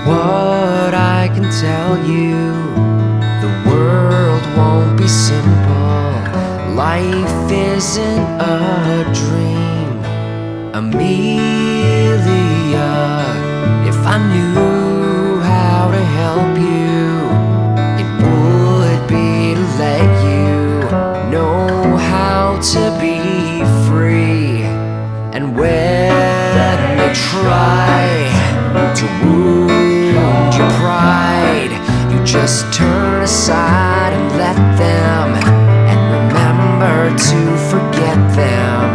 what I can tell you. The world won't be simple. Life isn't a dream. Amelia, if I knew how to help you, it would be to let you know how to be free. And when they try to wound your pride, you just turn aside and let them, and remember to forget them.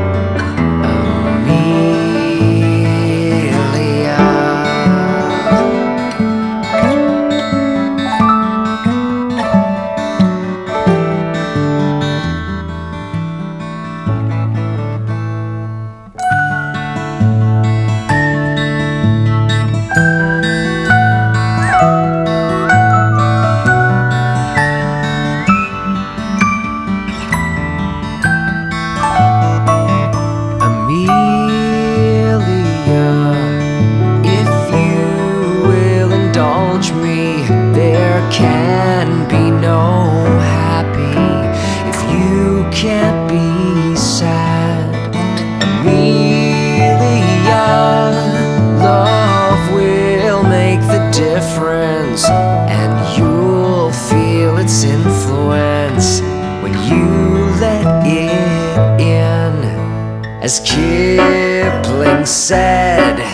Me, there can be no happy if you can't be sad. Amelia, love will make the difference, and you'll feel its influence when you let it in. As Kipling said,